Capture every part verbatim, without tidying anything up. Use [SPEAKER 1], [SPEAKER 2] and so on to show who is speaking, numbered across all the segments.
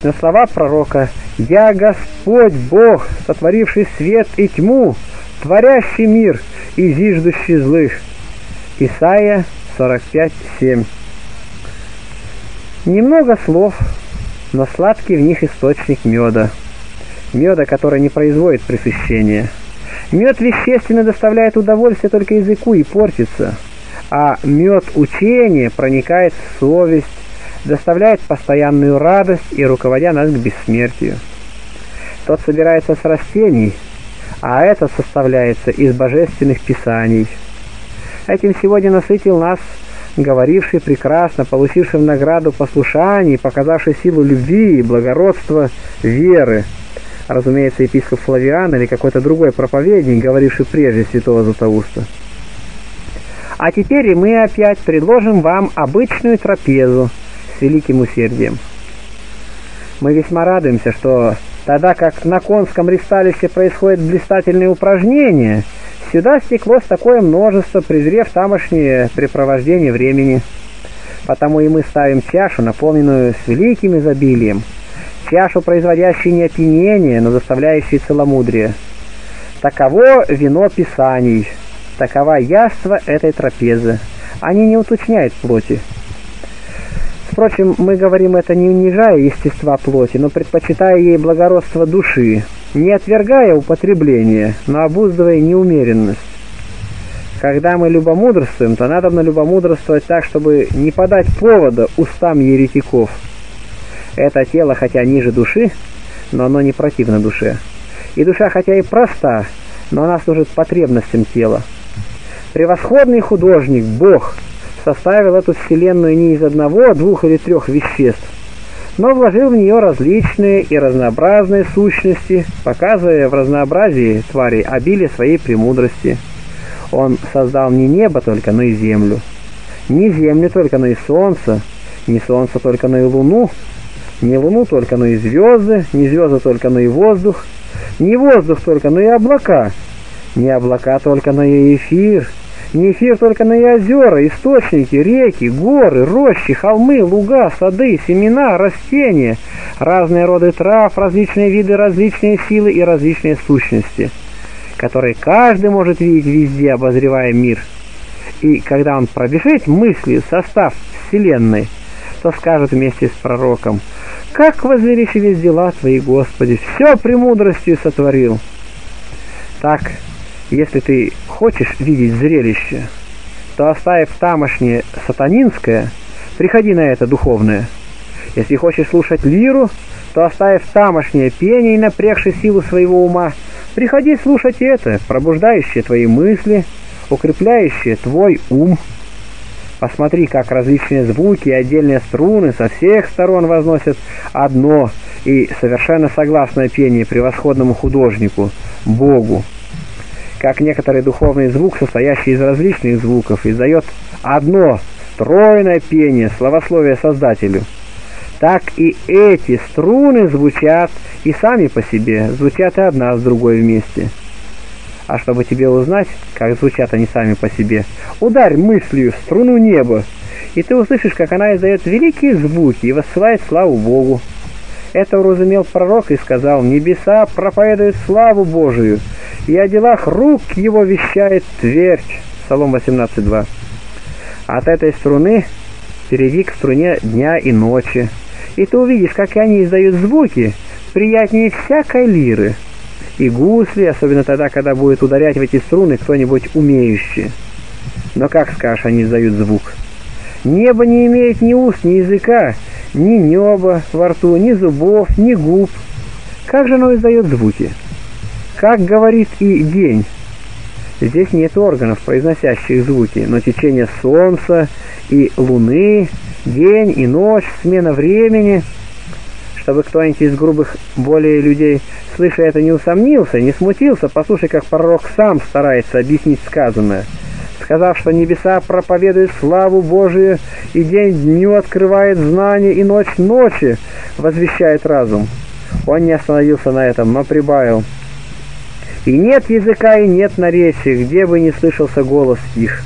[SPEAKER 1] на слова пророка: «Я Господь Бог, сотворивший свет и тьму, творящий мир и зиждущий злых». Исайя сорок пять семь. Немного слов, но сладкий в них источник меда. Меда, который не производит пресыщения. Мед вещественно доставляет удовольствие только языку и портится, а мед учения проникает в совесть, доставляет постоянную радость и руководя нас к бессмертию. Тот собирается с растений, а этот составляется из божественных писаний. Этим сегодня насытил нас говоривший прекрасно, получивший в награду послушание, показавший силу любви и благородства веры. Разумеется, епископ Флавиан или какой-то другой проповедник, говоривший прежде святого Златоуста. А теперь и мы опять предложим вам обычную трапезу с великим усердием. Мы весьма радуемся, что тогда как на конском ристалище происходит блистательные упражнения, сюда стеклось такое множество, презрев тамошнее препровождение времени. Потому и мы ставим чашу, наполненную с великим изобилием, чашу, производящую не опьянение, но заставляющую целомудрие. Таково вино Писаний, такова яство этой трапезы. Они не уточняют плоти. Впрочем, мы говорим это не унижая естества плоти, но предпочитая ей благородство души, не отвергая употребление, но обуздывая неумеренность. Когда мы любомудрствуем, то надо любомудрствовать так, чтобы не подать повода устам еретиков. Это тело, хотя ниже души, но оно не противно душе. И душа, хотя и проста, но она служит потребностям тела. Превосходный художник, Бог, составил эту вселенную не из одного, двух или трех веществ, но вложил в нее различные и разнообразные сущности, показывая в разнообразии тварей обилие своей премудрости. Он создал не небо только, но и землю. Не землю только, но и солнце, не солнце только, но и луну, не луну только, но и звезды, не звезды только, но и воздух, не воздух только, но и облака, не облака только, но и эфир, не эфир только, но и озера, источники, реки, горы, рощи, холмы, луга, сады, семена, растения, разные роды трав, различные виды, различные силы и различные сущности, которые каждый может видеть везде, обозревая мир. И когда он пробежит мыслью состав Вселенной, то скажет вместе с пророком: «Как возвеличились дела Твои, Господи, все премудростью сотворил». Так, если ты хочешь видеть зрелище, то, оставив тамошнее сатанинское, приходи на это духовное. Если хочешь слушать лиру, то, оставив тамошнее пение и напрягши силу своего ума, приходи слушать это, пробуждающее твои мысли, укрепляющее твой ум. Посмотри, как различные звуки и отдельные струны со всех сторон возносят одно и совершенно согласное пение превосходному художнику, Богу. Как некоторый духовный звук, состоящий из различных звуков, издает одно стройное пение, славословие Создателю, так и эти струны звучат и сами по себе, звучат и одна с другой вместе. А чтобы тебе узнать, как звучат они сами по себе, ударь мыслью в струну неба, и ты услышишь, как она издает великие звуки и воссылает славу Богу. Это уразумел пророк и сказал: «Небеса проповедуют славу Божию, и о делах рук его вещает твердь». Псалом восемнадцать два. От этой струны перейди к струне дня и ночи, и ты увидишь, как они издают звуки приятнее всякой лиры и гусли, особенно тогда, когда будет ударять в эти струны кто-нибудь умеющий. Но как, скажешь, они издают звук? Небо не имеет ни уст, ни языка, ни неба во рту, ни зубов, ни губ. Как же оно издает звуки? Как говорит и день. Здесь нет органов, произносящих звуки, но течение солнца и луны, день и ночь, смена времени. Чтобы кто-нибудь из грубых более людей, слыша это, не усомнился, не смутился, послушай, как пророк сам старается объяснить сказанное. Сказав, что небеса проповедуют славу Божию, и день дню открывает знание, и ночь ночи возвещает разум. Он не остановился на этом, но прибавил: «И нет языка, и нет наречия, где бы не слышался голос их».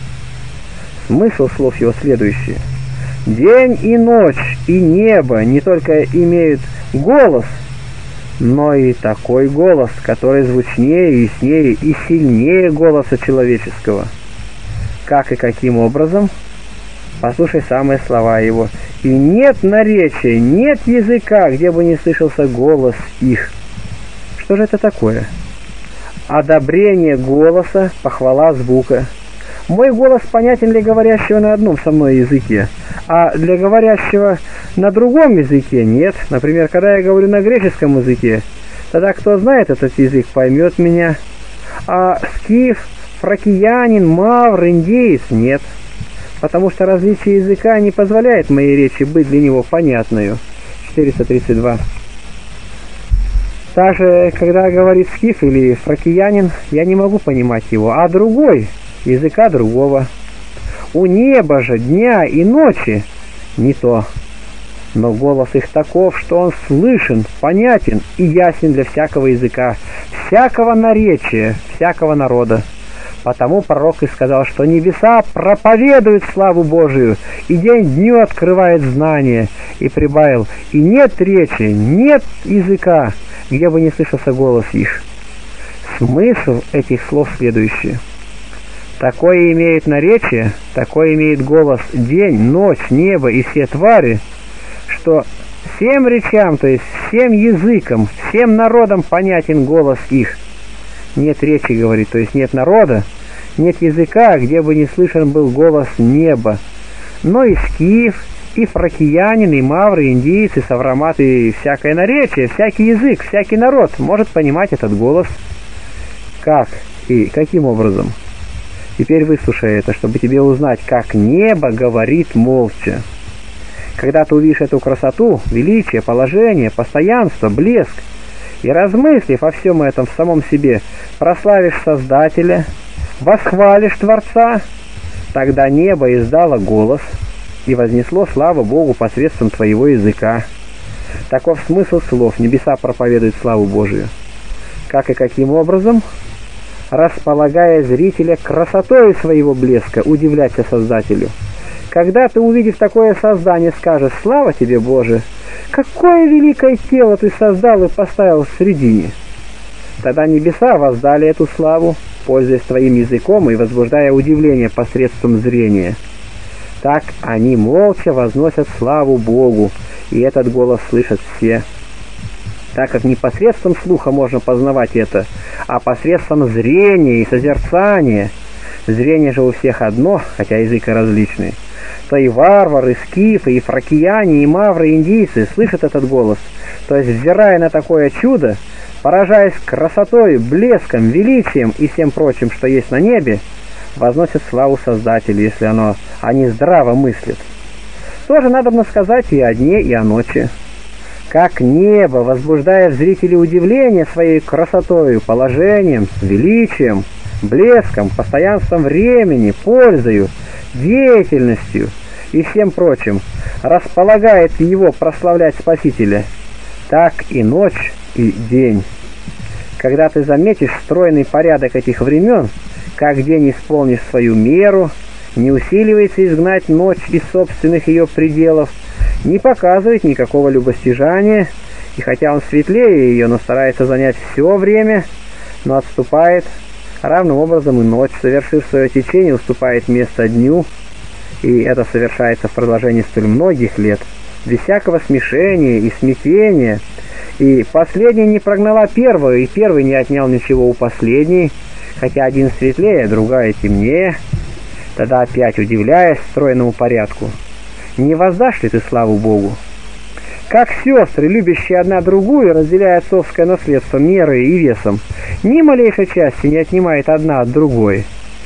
[SPEAKER 1] Смысл слов его следующий: день и ночь, и небо не только имеют Голос, но и такой голос, который звучнее, яснее и сильнее голоса человеческого. Как и каким образом? Послушай самые слова его. «И нет наречия, нет языка, где бы не слышался голос их». Что же это такое? Одобрение голоса, похвала звука. Мой голос понятен для говорящего на одном со мной языке, а для говорящего на другом языке нет. Например, когда я говорю на греческом языке, тогда кто знает этот язык, поймет меня. А скиф, фракиянин, мавр, индеец нет, потому что различие языка не позволяет моей речи быть для него понятною. четыреста тридцать два. Также, когда говорит скиф или фракиянин, я не могу понимать его, а другой — языка другого. У неба же дня и ночи не то, но голос их таков, что он слышен, понятен и ясен для всякого языка, всякого наречия, всякого народа. Потому пророк и сказал, что небеса проповедуют славу Божию, и день дню открывает знание, и прибавил: и нет речи, нет языка, где бы не слышался голос их. Смысл этих слов следующий. Такое имеет наречие, такое имеет голос день, ночь, небо и все твари, что всем речам, то есть всем языкам, всем народам понятен голос их. Нет речи, говорит, то есть нет народа, нет языка, где бы не слышен был голос неба. Но и скиф, и фракиянин, и мавры, и индийцы, савраматы, и всякое наречие, всякий язык, всякий народ может понимать этот голос. Как и каким образом? Теперь выслушай это, чтобы тебе узнать, как небо говорит молча. Когда ты увидишь эту красоту, величие, положение, постоянство, блеск, и, размыслив о всем этом в самом себе, прославишь Создателя, восхвалишь Творца, тогда небо издало голос и вознесло славу Богу посредством твоего языка. Таков смысл слов: небеса проповедуют славу Божию. Как и каким образом? Располагая зрителя красотой своего блеска, удивляться Создателю. Когда ты, увидев такое создание, скажешь: «Слава тебе, Боже! Какое великое тело ты создал и поставил в средине!» Тогда небеса воздали эту славу, пользуясь твоим языком и возбуждая удивление посредством зрения. Так они молча возносят славу Богу, и этот голос слышат все. Так как не посредством слуха можно познавать это, а посредством зрения и созерцания, зрение же у всех одно, хотя язык и различный, то и варвары, и скифы, и фракияне, и мавры, и индийцы слышат этот голос, то есть, взирая на такое чудо, поражаясь красотой, блеском, величием и всем прочим, что есть на небе, возносят славу Создателю, если оно, они здраво мыслят. Тоже надобно сказать и о дне, и о ночи. Как небо, возбуждая в зрителе удивление своей красотою, положением, величием, блеском, постоянством времени, пользою, деятельностью и всем прочим, располагает его прославлять Спасителя, так и ночь, и день. Когда ты заметишь стройный порядок этих времен, как день исполнишь свою меру, не усиливается изгнать ночь из собственных ее пределов, не показывает никакого любостяжания, и хотя он светлее ее, но старается занять все время, но отступает. Равным образом и ночь, совершив свое течение, уступает место дню, и это совершается в продолжении столь многих лет, без всякого смешения и смятения, и последняя не прогнала первую, и первый не отнял ничего у последней, хотя один светлее, другая темнее. Тогда опять, удивляясь стройному порядку, не воздашь ли ты славу Богу? Как сестры, любящие одна другую, разделяя отцовское наследство мерой и весом, ни малейшей части не отнимает одна от другой.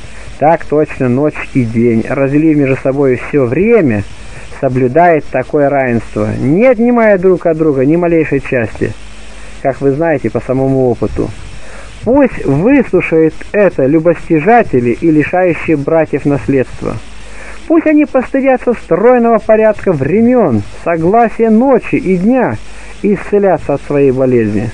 [SPEAKER 1] Так точно ночь и день, разделив между собой все время, соблюдает такое равенство, не отнимая друг от друга ни малейшей части, как вы знаете по самому опыту. Пусть выслушают это любостяжатели и лишающие братьев наследства. Пусть они постыдятся стройного порядка времен, согласия ночи и дня и исцелятся от своей болезни.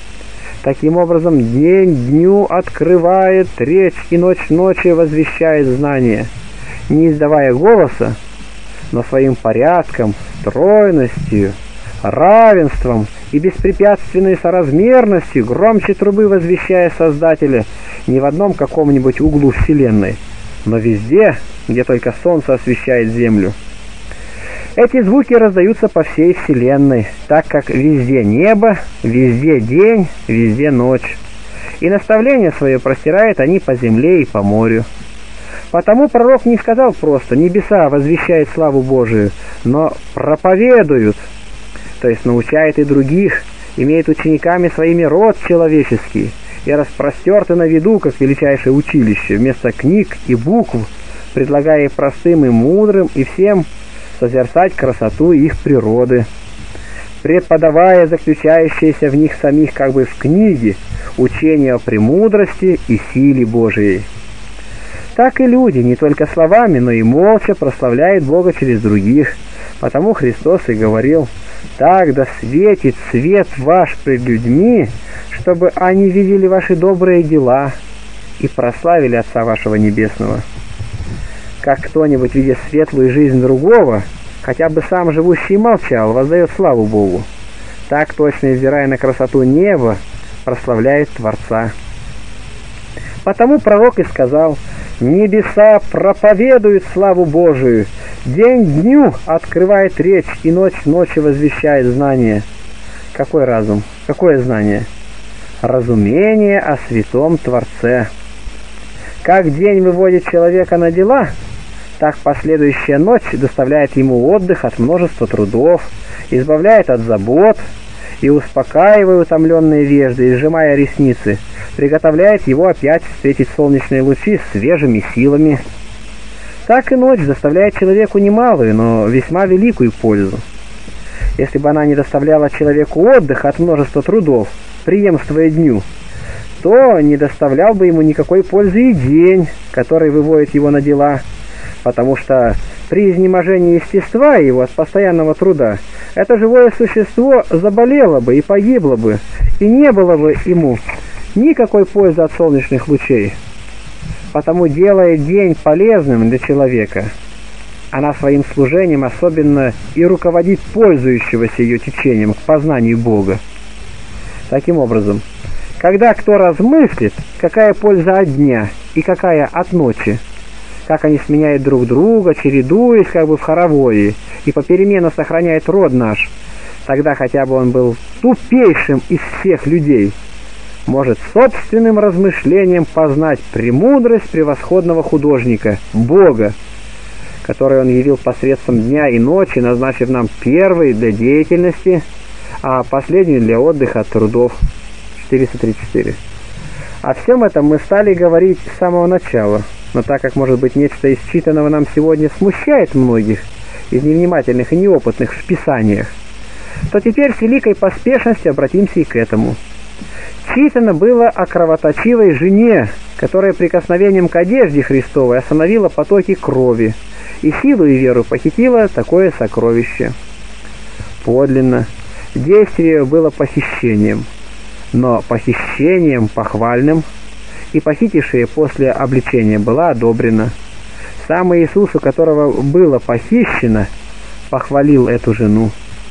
[SPEAKER 1] Таким образом, день дню открывает речь, и ночь ночи возвещает знание, не издавая голоса, но своим порядком, стройностью, равенством и беспрепятственной соразмерностью, громче трубы возвещая Создателя не в одном каком-нибудь углу Вселенной, но везде, где только солнце освещает землю. Эти звуки раздаются по всей Вселенной, так как везде небо, везде день, везде ночь. И наставление свое простирают они по земле и по морю. Потому пророк не сказал просто «небеса возвещают славу Божию», но проповедуют, то есть научает и других, имеет учениками своими род человеческий, и распростерты на виду, как величайшее училище, вместо книг и букв, предлагая простым и мудрым и всем созерцать красоту их природы, преподавая заключающиеся в них самих как бы в книге учение о премудрости и силе Божией. Так и люди не только словами, но и молча прославляют Бога через других, потому Христос и говорил: «Так да светит свет ваш пред людьми, чтобы они видели ваши добрые дела и прославили Отца вашего Небесного». Как кто-нибудь, видя светлую жизнь другого, хотя бы сам живущий молчал, воздает славу Богу, так точно, взирая на красоту неба, прославляет Творца. Потому пророк и сказал: «Небеса проповедуют славу Божию, день дню открывает речь, и ночь ночи возвещает знание». Какой разум? Какое знание? Разумение о святом Творце. Как день выводит человека на дела, так последующая ночь доставляет ему отдых от множества трудов, избавляет от забот и, успокаивая утомленные вежды и сжимая ресницы, приготовляет его опять встретить солнечные лучи с свежими силами. Так и ночь доставляет человеку немалую, но весьма великую пользу. Если бы она не доставляла человеку отдых от множества трудов, преемствуя дню, то не доставлял бы ему никакой пользы и день, который выводит его на дела, потому что при изнеможении естества его от постоянного труда это живое существо заболело бы и погибло бы, и не было бы ему никакой пользы от солнечных лучей. Потому, делая день полезным для человека, она своим служением особенно и руководит пользующегося ее течением к познанию Бога. Таким образом, когда кто размыслит, какая польза от дня и какая от ночи, как они сменяют друг друга, чередуясь как бы в хоровое, и попеременно сохраняет род наш, тогда хотя бы он был тупейшим из всех людей, может собственным размышлением познать премудрость превосходного художника, Бога, который он явил посредством дня и ночи, назначив нам первый для деятельности, а последний для отдыха от трудов. четыреста тридцать четыре. О всем этом мы стали говорить с самого начала, но так как, может быть, нечто из читанного нам сегодня смущает многих из невнимательных и неопытных в Писаниях, то теперь с великой поспешностью обратимся и к этому. Читано было о кровоточивой жене, которая прикосновением к одежде Христовой остановила потоки крови, и силу и веру похитила такое сокровище. Подлинно, действие ее было похищением, но похищением похвальным, и похитившая после обличения была одобрена. Сам Иисус, у которого было похищено, похвалил эту жену.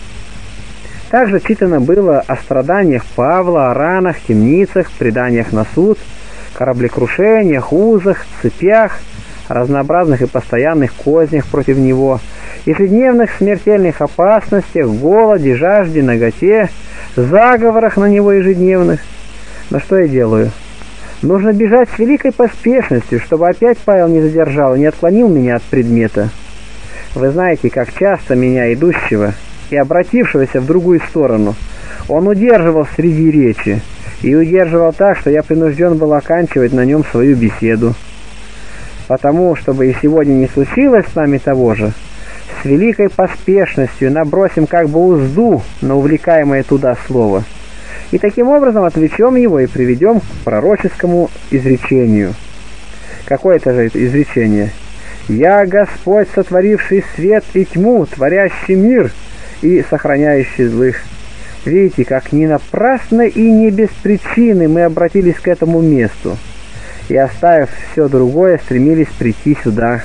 [SPEAKER 1] Также читано было о страданиях Павла, о ранах, темницах, преданиях на суд, кораблекрушениях, узах, цепях, разнообразных и постоянных кознях против него, ежедневных смертельных опасностях, голоде, жажде, наготе, заговорах на него ежедневных. Но что я делаю? Нужно бежать с великой поспешностью, чтобы опять Павел не задержал и не отклонил меня от предмета. Вы знаете, как часто меня, идущего и обратившегося в другую сторону, он удерживал среди речи, и удерживал так, что я принужден был оканчивать на нем свою беседу. Потому, чтобы и сегодня не случилось с нами того же, с великой поспешностью набросим как бы узду на увлекаемое туда слово, и таким образом отвлечем его и приведем к пророческому изречению. Какое это же изречение? «Я Господь, сотворивший свет и тьму, творящий мир и сохраняющий злых». Видите, как не напрасно и не без причины мы обратились к этому месту, и, оставив все другое, стремились прийти сюда.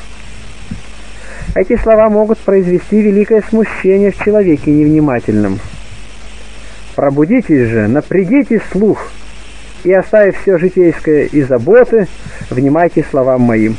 [SPEAKER 1] Эти слова могут произвести великое смущение в человеке невнимательном. Пробудитесь же, напрягите слух, и, оставив все житейское и заботы, внимайте словам моим.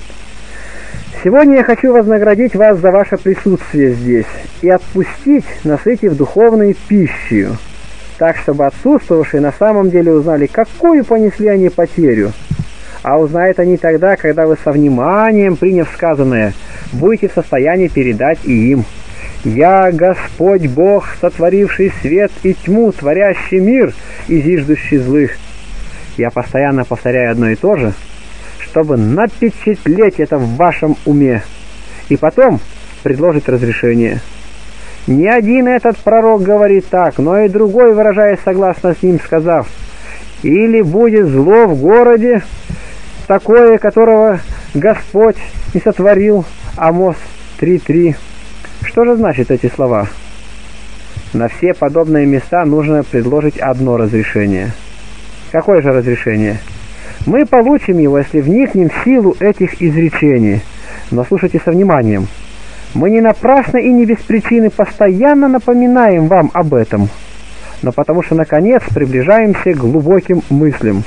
[SPEAKER 1] Сегодня я хочу вознаградить вас за ваше присутствие здесь и отпустить, насытив духовной пищей, так, чтобы отсутствовавшие на самом деле узнали, какую понесли они потерю. А узнают они тогда, когда вы со вниманием, приняв сказанное, будете в состоянии передать и им. «Я, Господь Бог, сотворивший свет и тьму, творящий мир и зиждущий злых». Я постоянно повторяю одно и то же, чтобы напечатлеть это в вашем уме, и потом предложить разрешение. Не один этот пророк говорит так, но и другой, выражаясь согласно с ним, сказав: «Или будет зло в городе, такое, которого Господь не сотворил». Амос три три. Что же значит эти слова? На все подобные места нужно предложить одно разрешение. Какое же разрешение? Мы получим его, если вникнем в силу этих изречений. Но слушайте со вниманием. Мы не напрасно и не без причины постоянно напоминаем вам об этом, но потому что, наконец, приближаемся к глубоким мыслям.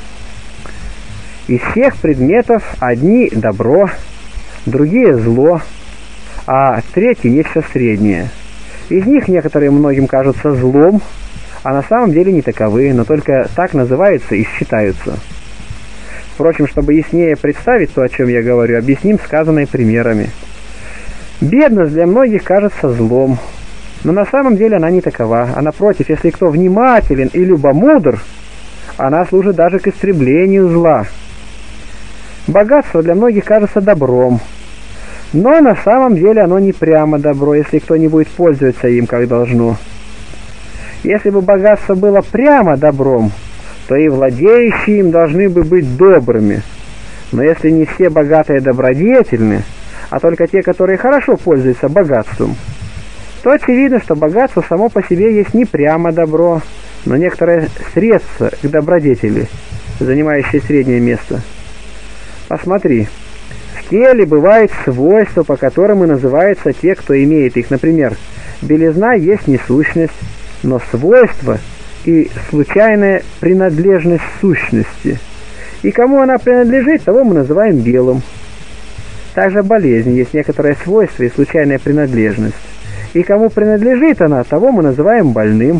[SPEAKER 1] Из всех предметов одни добро, другие зло, а третьи нечто среднее. Из них некоторые многим кажутся злом, а на самом деле не таковы, но только так называются и считаются. Впрочем, чтобы яснее представить то, о чем я говорю, объясним сказанное примерами. Бедность для многих кажется злом, но на самом деле она не такова, а напротив, если кто внимателен и любомудр, она служит даже к истреблению зла. Богатство для многих кажется добром, но на самом деле оно не прямо добро, если кто не будет пользоваться им как должно. Если бы богатство было прямо добром, то и владеющие им должны бы быть добрыми. Но если не все богатые добродетельны, а только те, которые хорошо пользуются богатством, то очевидно, что богатство само по себе есть не прямо добро, но некоторое средство к добродетели, занимающее среднее место. Посмотри, в теле бывают свойства, по которым и называются те, кто имеет их. Например, белизна есть не сущность, но свойство и случайная принадлежность сущности. И кому она принадлежит, того мы называем белым. Также болезнь есть некоторое свойство и случайная принадлежность. И кому принадлежит она, того мы называем больным.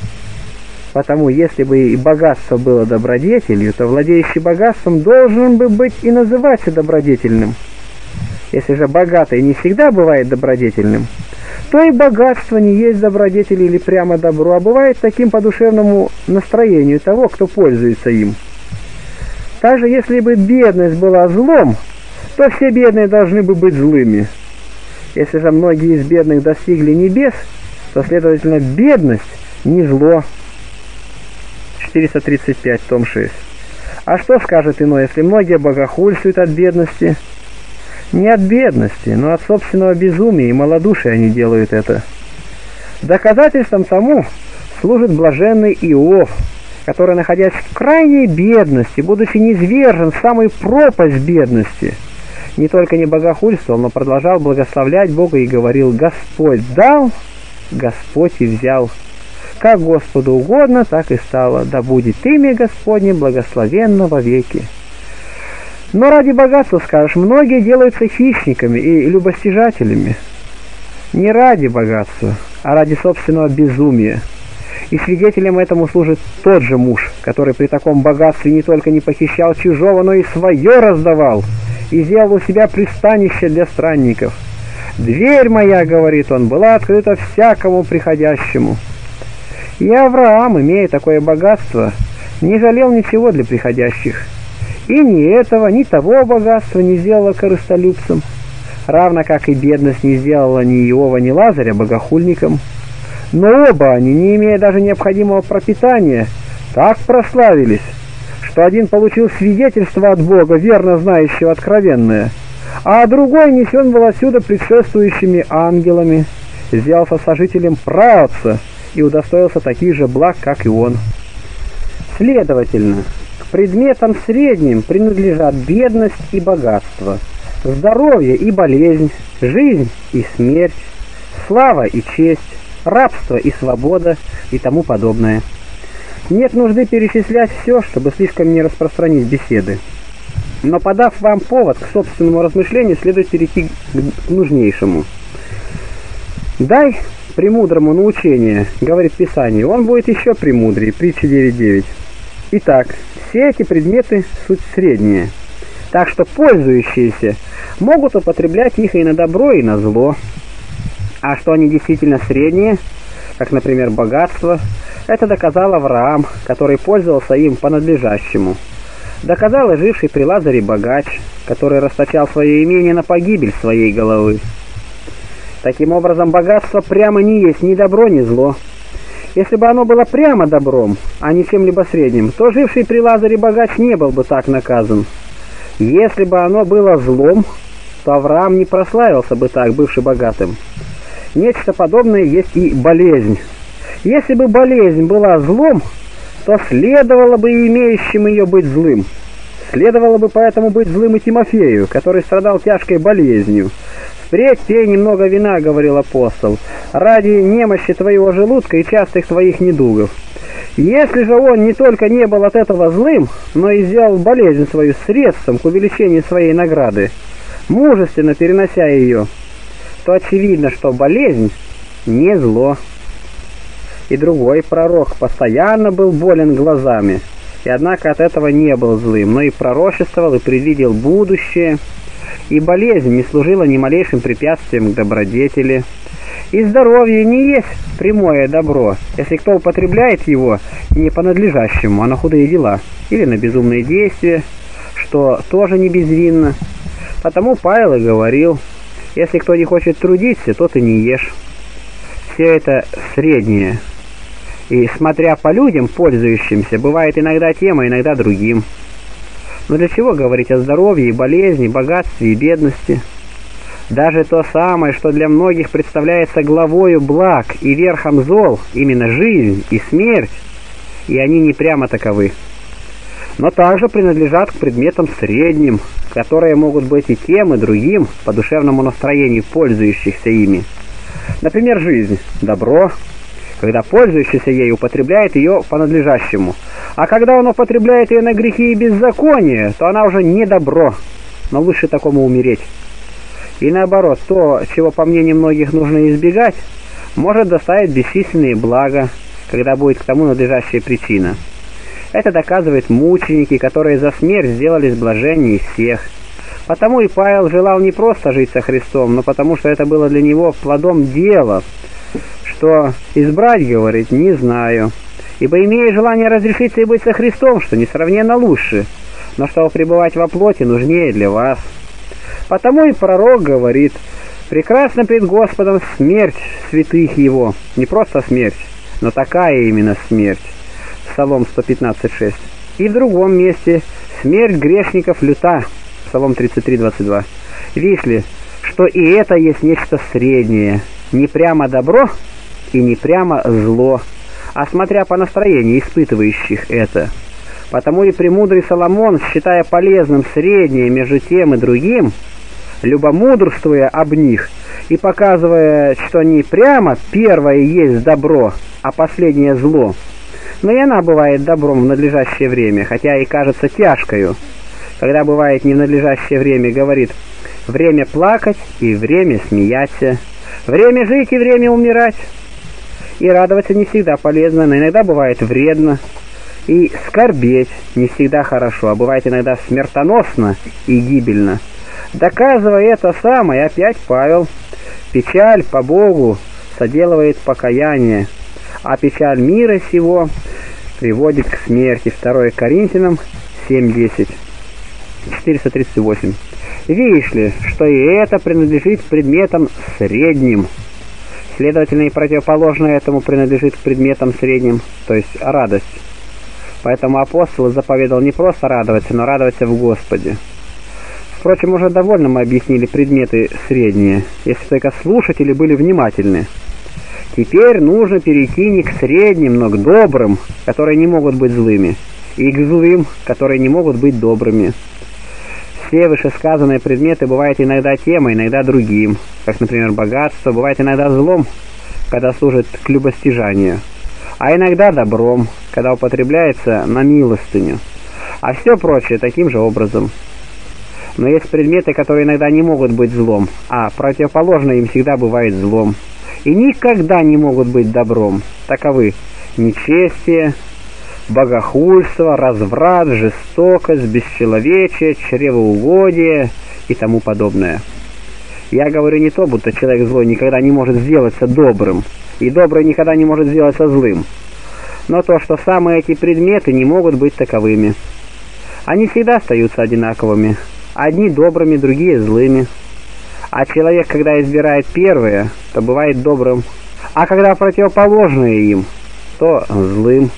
[SPEAKER 1] Потому если бы и богатство было добродетелью, то владеющий богатством должен бы быть и называться добродетельным. Если же богатый не всегда бывает добродетельным, то и богатство не есть добродетель или прямо добро, а бывает таким по душевному настроению того, кто пользуется им. Также если бы бедность была злом, то все бедные должны бы быть злыми. Если же многие из бедных достигли небес, то, следовательно, бедность не зло. четыреста тридцать пять, том шесть. А что скажет иной, если многие богохульствуют от бедности? Не от бедности, но от собственного безумия и малодушия они делают это. Доказательством тому служит блаженный Иов, который, находясь в крайней бедности, будучи низвержен в самую пропасть бедности, не только не богохульствовал, но продолжал благословлять Бога и говорил: «Господь дал, Господь и взял. Как Господу угодно, так и стало. Да будет имя Господне благословенно во веки». Но ради богатства, скажешь, многие делаются хищниками и любостяжателями. Не ради богатства, а ради собственного безумия. И свидетелем этому служит тот же муж, который при таком богатстве не только не похищал чужого, но и свое раздавал, и сделал у себя пристанище для странников. «Дверь моя, — говорит он, — была открыта всякому приходящему». И Авраам, имея такое богатство, не жалел ничего для приходящих. И ни этого, ни того богатства не сделала корыстолюбцем, равно как и бедность не сделала ни Иова, ни Лазаря богохульником. Но оба они, не имея даже необходимого пропитания, так прославились, что один получил свидетельство от Бога, верно знающего откровенное, а другой несен был отсюда предшествующими ангелами, сделался сожителем праотца и удостоился таких же благ, как и он. Следовательно, к предметам средним принадлежат бедность и богатство, здоровье и болезнь, жизнь и смерть, слава и честь, рабство и свобода и тому подобное. Нет нужды перечислять все, чтобы слишком не распространить беседы. Но подав вам повод к собственному размышлению, следует перейти к нужнейшему. «Дай премудрому научение, — говорит Писание, — он будет еще премудрее». Притча девять девять. Итак, все эти предметы — суть средние, так что пользующиеся могут употреблять их и на добро, и на зло. А что они действительно средние, как, например, богатство, это доказал Авраам, который пользовался им по надлежащему. Доказал и живший при Лазаре богач, который расточал свое имение на погибель своей головы. Таким образом, богатство прямо не есть ни добро, ни зло. Если бы оно было прямо добром, а не чем-либо средним, то живший при Лазаре богач не был бы так наказан. Если бы оно было злом, то Авраам не прославился бы так, бывший богатым. Нечто подобное есть и болезнь. Если бы болезнь была злом, то следовало бы и имеющим ее быть злым. Следовало бы поэтому быть злым и Тимофею, который страдал тяжкой болезнью. «Впредь пей немного вина, — говорил апостол, — ради немощи твоего желудка и частых твоих недугов». Если же он не только не был от этого злым, но и сделал болезнь свою средством к увеличению своей награды, мужественно перенося ее, то очевидно, что болезнь не зло. И другой пророк постоянно был болен глазами, и однако от этого не был злым, но и пророчествовал и предвидел будущее, и болезнь не служила ни малейшим препятствием к добродетели. И здоровье не есть прямое добро, если кто употребляет его не по надлежащему, а на худые дела, или на безумные действия, что тоже не безвинно. Потому Павел и говорил: если кто не хочет трудиться, тот и не ешь. Все это среднее. И, смотря по людям, пользующимся, бывает иногда тем, а иногда другим. Но для чего говорить о здоровье и болезни, богатстве и бедности? Даже то самое, что для многих представляется главою благ и верхом зол, именно жизнь и смерть, и они не прямо таковы, но также принадлежат к предметам средним, которые могут быть и тем, и другим по душевному настроению пользующихся ими. Например, жизнь – добро, когда пользующийся ею употребляет ее по надлежащему, а когда он употребляет ее на грехи и беззаконие, то она уже не добро, но лучше такому умереть. И наоборот, то, чего, по мнению многих, нужно избегать, может доставить бесчисленные блага, когда будет к тому надлежащая причина. Это доказывают мученики, которые за смерть сделались блаженнее всех. Потому и Павел желал не просто жить со Христом, но потому что это было для него плодом дела, что избрать, говорит, не знаю. Ибо имея желание разрешиться и быть со Христом, что несравненно лучше, но что пребывать во плоти нужнее для вас. Потому и пророк говорит: прекрасно пред Господом смерть святых Его. Не просто смерть, но такая именно смерть. Псалом сто пятнадцать шесть. И в другом месте: смерть грешников люта. Псалом тридцать три двадцать два. Видишь ли, что и это есть нечто среднее, не прямо добро и не прямо зло, а смотря по настроению испытывающих это. Потому и премудрый Соломон, считая полезным среднее между тем и другим, любомудрствуя об них и показывая, что не прямо первое есть добро, а последнее зло, но и она бывает добром в надлежащее время, хотя и кажется тяжкою, когда бывает не в надлежащее время, говорит: время плакать и время смеяться, время жить и время умирать. И радоваться не всегда полезно, но иногда бывает вредно. И скорбеть не всегда хорошо, а бывает иногда смертоносно и гибельно. Доказывая это самое, опять Павел: печаль по Богу соделывает покаяние, а печаль мира сего приводит к смерти. второе Коринфянам семь десять. четыреста тридцать восемь. Видишь ли, что и это принадлежит предметам средним. Следовательно, и противоположное этому принадлежит к предметам средним, то есть радость. Поэтому апостол заповедал не просто радоваться, но радоваться в Господе. Впрочем, уже довольно мы объяснили предметы средние, если только слушатели были внимательны. Теперь нужно перейти не к средним, но к добрым, которые не могут быть злыми, и к злым, которые не могут быть добрыми. Все вышесказанные предметы бывают иногда тем, а иногда другим, как, например, богатство бывает иногда злом, когда служит к любостяжанию, а иногда добром, когда употребляется на милостыню, а все прочее таким же образом. Но есть предметы, которые иногда не могут быть злом, а противоположное им всегда бывает злом, и никогда не могут быть добром. Таковы нечестие, богохульство, разврат, жестокость, бесчеловечие, чревоугодие и тому подобное. Я говорю не то, будто человек злой никогда не может сделаться добрым, и добрый никогда не может сделаться злым, но то, что самые эти предметы не могут быть таковыми. Они всегда остаются одинаковыми, одни добрыми, другие злыми. А человек, когда избирает первое, то бывает добрым, а когда противоположное им, то злым.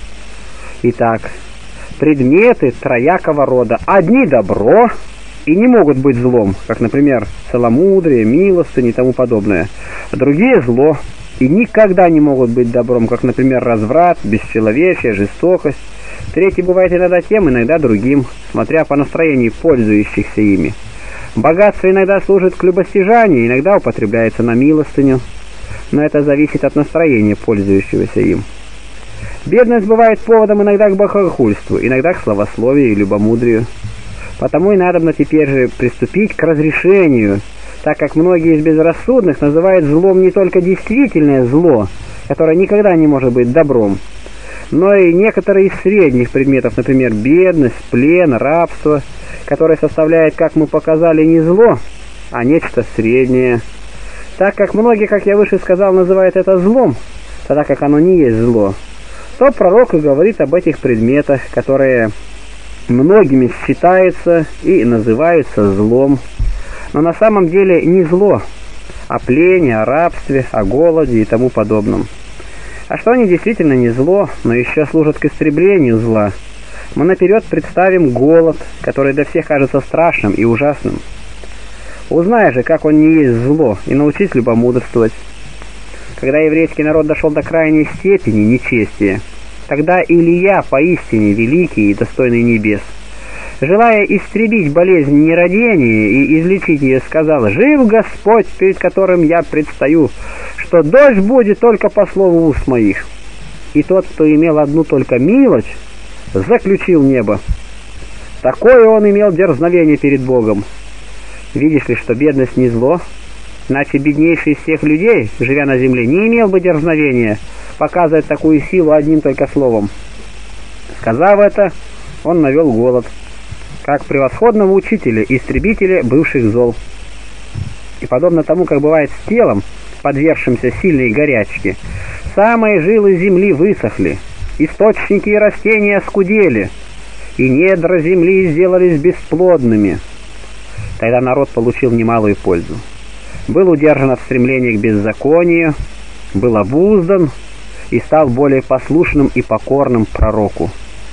[SPEAKER 1] Итак, предметы троякого рода. Одни добро и не могут быть злом, как, например, целомудрие, милостынь и тому подобное. Другие зло и никогда не могут быть добром, как, например, разврат, бесчеловечие, жестокость. Третий бывает иногда тем, иногда другим, смотря по настроению пользующихся ими. Богатство иногда служит к любостяжанию, иногда употребляется на милостыню, но это зависит от настроения пользующегося им. Бедность бывает поводом иногда к богохульству, иногда к славословию и любомудрию. Потому и надобно теперь же приступить к разрешению, так как многие из безрассудных называют злом не только действительное зло, которое никогда не может быть добром, но и некоторые из средних предметов, например, бедность, плен, рабство, которое составляет, как мы показали, не зло, а нечто среднее. Так как многие, как я выше сказал, называют это злом, тогда как оно не есть зло, то пророк и говорит об этих предметах, которые многими считаются и называются злом, но на самом деле не зло, о плене, о рабстве, о голоде и тому подобном. А что они действительно не зло, но еще служат к истреблению зла, мы наперед представим голод, который для всех кажется страшным и ужасным. Узнай же, как он не есть зло, и научись любомудрствовать. Когда еврейский народ дошел до крайней степени нечестия, тогда Илия поистине великий и достойный небес, желая истребить болезнь нерадения и излечить ее, сказал: «Жив Господь, перед которым я предстаю, что дождь будет только по слову уст моих». И тот, кто имел одну только милость, заключил небо. Такое он имел дерзновение перед Богом. Видишь ли, что бедность не зло? Иначе беднейший из всех людей, живя на земле, не имел бы дерзновения показывать такую силу одним только словом. Сказав это, он навел голод, как превосходного учителя, истребителя бывших зол. И подобно тому, как бывает с телом, подвергшимся сильной горячке, самые жилы земли высохли, источники и растения оскудели, и недра земли сделались бесплодными. Тогда народ получил немалую пользу. Был удержан от стремления к беззаконию, был обуздан и стал более послушным и покорным пророку.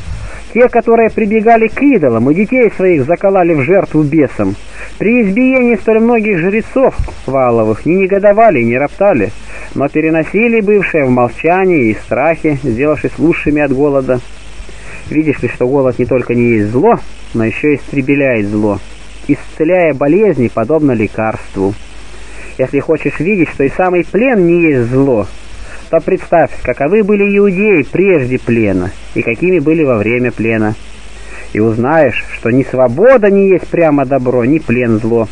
[SPEAKER 1] Те, которые прибегали к идолам и детей своих заколали в жертву бесам, при избиении столь многих жрецов Вааловых не негодовали и не роптали, но переносили бывшее в молчании и страхе, сделавшись лучшими от голода. Видишь ли, что голод не только не есть зло, но еще истребляет зло, исцеляя болезни, подобно лекарству. Если хочешь видеть, что и самый плен не есть зло, то представь, каковы были иудеи прежде плена и какими были во время плена. И узнаешь, что ни свобода не есть прямо добро, ни плен зло.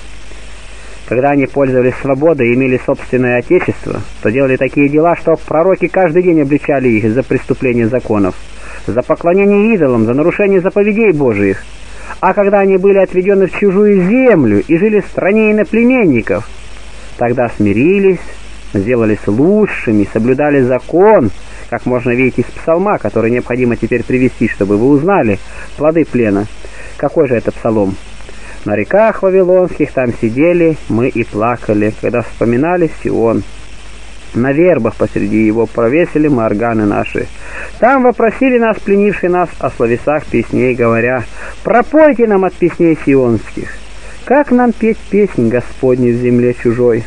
[SPEAKER 1] Когда они пользовались свободой и имели собственное отечество, то делали такие дела, что пророки каждый день обличали их за преступление законов, за поклонение идолам, за нарушение заповедей Божиих. А когда они были отведены в чужую землю и жили в стране иноплеменников, тогда смирились, сделались лучшими, соблюдали закон, как можно видеть из псалма, который необходимо теперь привести, чтобы вы узнали плоды плена. Какой же это псалом? «На реках вавилонских там сидели мы и плакали, когда вспоминали Сион. На вербах посреди его провесили мы органы наши. Там вопросили нас, пленившие нас, о словесах песней, говоря: пропойте нам от песней сионских. Как нам петь песнь Господней в земле чужой?»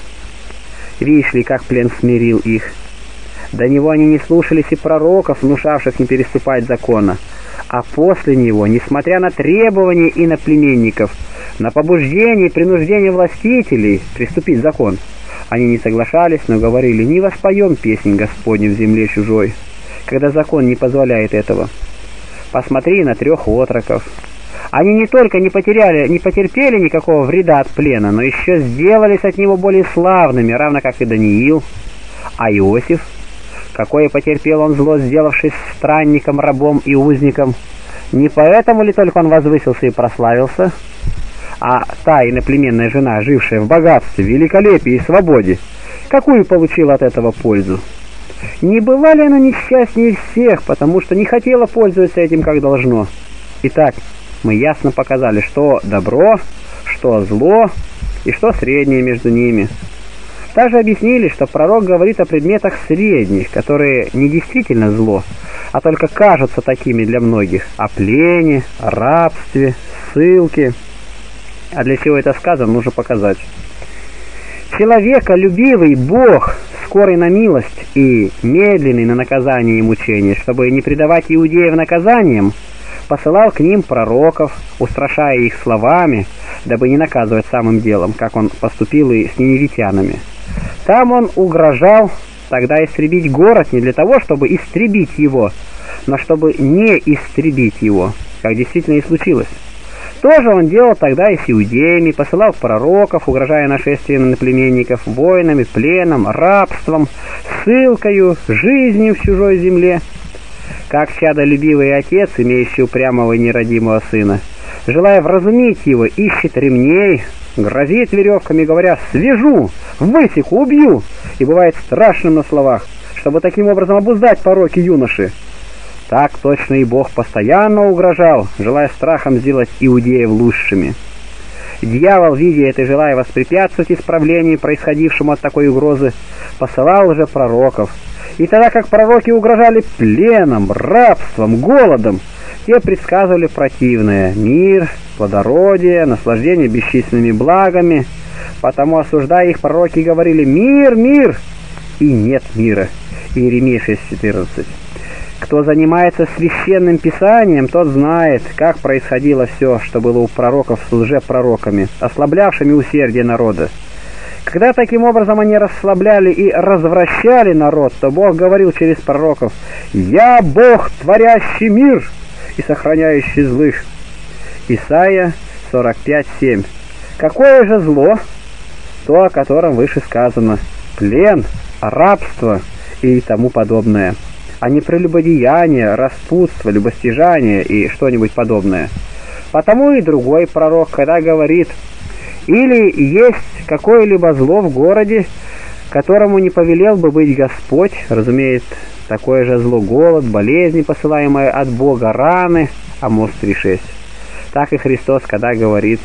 [SPEAKER 1] Видишь ли, как плен смирил их. До него они не слушались и пророков, внушавших не переступать закона. А после него, несмотря на требования иноплеменников, на побуждение и принуждение властителей приступить закон, Они не соглашались, но говорили: «Не воспоем песнь Господню в земле чужой, когда закон не позволяет этого. Посмотри на трех отроков. Они не только не потеряли, не потерпели никакого вреда от плена, но еще сделались от него более славными, равно как и Даниил. А Иосиф? Какое потерпел он зло, сделавшись странником, рабом и узником? Не поэтому ли только он возвысился и прославился? А та иноплеменная жена, жившая в богатстве, великолепии и свободе, какую получила от этого пользу? Не была ли она несчастнее всех, потому что не хотела пользоваться этим как должно? Итак, мы ясно показали, что добро, что зло и что среднее между ними. Также объяснили, что пророк говорит о предметах средних, которые не действительно зло, а только кажутся такими для многих: о плене, о рабстве, ссылке. А для чего это сказано, нужно показать. Человеколюбивый Бог, скорый на милость и медленный на наказание и мучение, чтобы не предавать иудеев наказаниям, посылал к ним пророков, устрашая их словами, дабы не наказывать самым делом, как он поступил и с ниневитянами. Там он угрожал тогда истребить город не для того, чтобы истребить его, но чтобы не истребить его, как действительно и случилось. То же он делал тогда и с иудеями, посылал пророков, угрожая нашествием иноплеменников, войнами, пленом, рабством, ссылкою, жизнью в чужой земле. Как чадолюбивый отец, имеющий упрямого и нерадимого сына, желая вразумить его, ищет ремней, грозит веревками, говоря: «Свяжу, высеку, убью», и бывает страшным на словах, чтобы таким образом обуздать пороки юноши. Так точно и Бог постоянно угрожал, желая страхом сделать иудеев лучшими. Дьявол, видя это и желая воспрепятствовать исправлению, происходившему от такой угрозы, посылал же пророков. И тогда как пророки угрожали пленом, рабством, голодом, те предсказывали противное: мир, плодородие, наслаждение бесчисленными благами. Потому, осуждая их, пророки говорили: «Мир, мир!» и нет мира. Иеремия шесть четырнадцать. Кто занимается священным писанием, тот знает, как происходило все, что было у пророков с лжепророками, ослаблявшими усердие народа. Когда таким образом они расслабляли и развращали народ, то Бог говорил через пророков: «Я Бог, творящий мир и сохраняющий злых». Исайя сорок пять семь. Какое же зло? То, о котором выше сказано: плен, рабство и тому подобное, а не прелюбодеяние, распутство, любостяжание и что-нибудь подобное. Потому и другой пророк, когда говорит: «Или есть какое-либо зло в городе, которому не повелел бы быть Господь», разумеет, такое же зло: голод, болезни, посылаемые от Бога, раны, Амос три шесть. Так и Христос, когда говорит: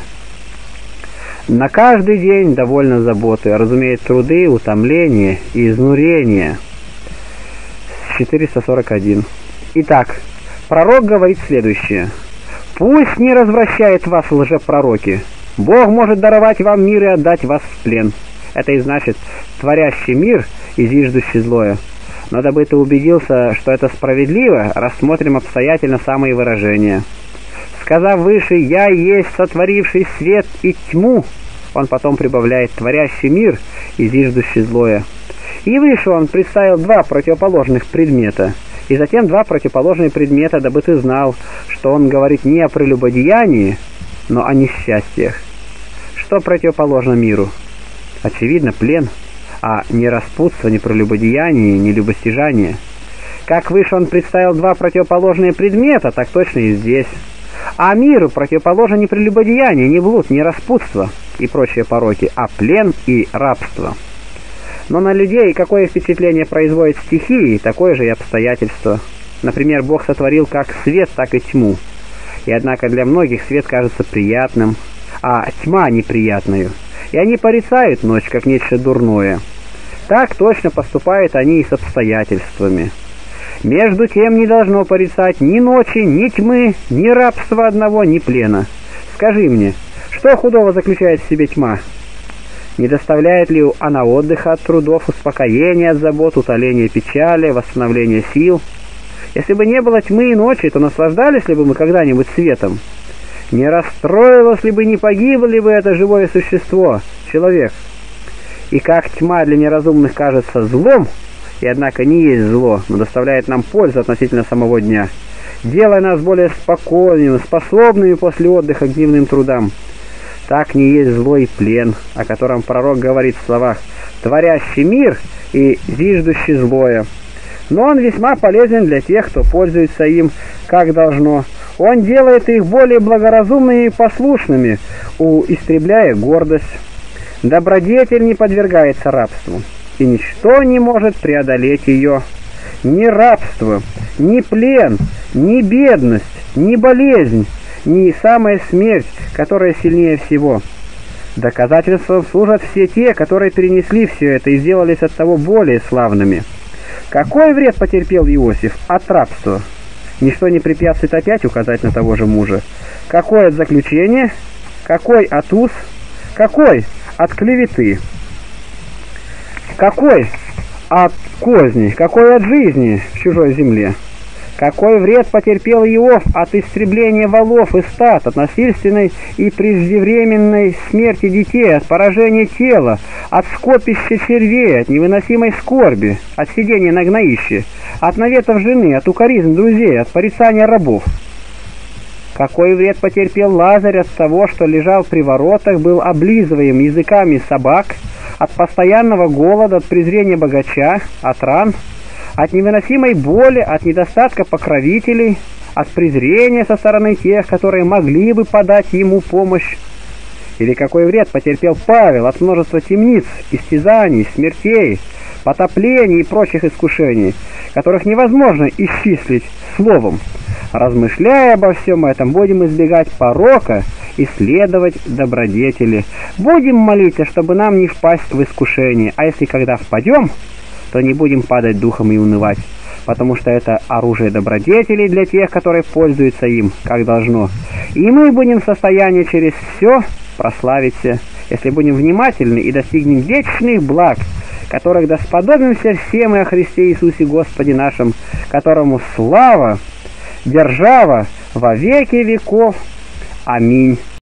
[SPEAKER 1] «На каждый день довольно заботы», разумеет, труды, утомления и изнурения. четыреста сорок один. Итак, пророк говорит следующее: «Пусть не развращает вас лжепророки. Бог может даровать вам мир и отдать вас в плен». Это и значит творящий мир и зиждущий злое. Но дабы ты убедился, что это справедливо, рассмотрим обстоятельно самые выражения. Сказав выше «Я есть сотворивший свет и тьму», он потом прибавляет «творящий мир и зиждущий злое». И выше он представил два противоположных предмета, и затем два противоположные предмета, дабы ты знал, что он говорит не о прелюбодеянии, но о несчастьях. Что противоположно миру? Очевидно, плен, а не распутство, не прелюбодеяние, не любостяжание. Как выше он представил два противоположные предмета, так точно и здесь. А миру противоположно не прелюбодеяние, не блуд, не распутство и прочие пороки, а плен и рабство. Но на людей какое впечатление производит стихии, такое же и обстоятельство. Например, Бог сотворил как свет, так и тьму. И однако для многих свет кажется приятным, а тьма неприятную. И они порицают ночь как нечто дурное. Так точно поступают они и с обстоятельствами. Между тем не должно порицать ни ночи, ни тьмы, ни рабства одного, ни плена. Скажи мне, что худого заключает в себе тьма? Не доставляет ли она отдыха от трудов, успокоения от забот, утоления печали, восстановления сил? Если бы не было тьмы и ночи, то наслаждались ли бы мы когда-нибудь светом? Не расстроилось ли бы, не погибло ли бы это живое существо, человек? И как тьма для неразумных кажется злом, и однако не есть зло, но доставляет нам пользу относительно самого дня, делая нас более спокойными, способными после отдыха к дневным трудам, так не есть зло и плен, о котором пророк говорит в словах «творящий мир» и «зиждущий злое». Но он весьма полезен для тех, кто пользуется им как должно. Он делает их более благоразумными и послушными, истребляя гордость. Добродетель не подвергается рабству, и ничто не может преодолеть ее. Ни рабство, ни плен, ни бедность, ни болезнь, ни самая смерть, которая сильнее всего. Доказательством служат все те, которые перенесли все это и сделались от того более славными. Какой вред потерпел Иосиф от рабства? Ничто не препятствует опять указать на того же мужа. Какой от заключения? Какой от уз? Какой от клеветы? Какой от козни? Какой от жизни в чужой земле? Какой вред потерпел Иов от истребления волов и стад, от насильственной и преждевременной смерти детей, от поражения тела, от скопища червей, от невыносимой скорби, от сидения на гноище, от наветов жены, от укоризн друзей, от порицания рабов? Какой вред потерпел Лазарь от того, что лежал при воротах, был облизываем языками собак, от постоянного голода, от презрения богача, от ран, от невыносимой боли, от недостатка покровителей, от презрения со стороны тех, которые могли бы подать ему помощь? Или какой вред потерпел Павел от множества темниц, истязаний, смертей, потоплений и прочих искушений, которых невозможно исчислить словом? Размышляя обо всем этом, будем избегать порока и следовать добродетели. Будем молиться, чтобы нам не впасть в искушение, а если когда впадем, то не будем падать духом и унывать, потому что это оружие добродетелей для тех, которые пользуются им, как должно. И мы будем в состоянии через все прославиться, если будем внимательны и достигнем вечных благ, которых досподобимся все мы о Христе Иисусе Господе нашем, которому слава, держава во веки веков. Аминь.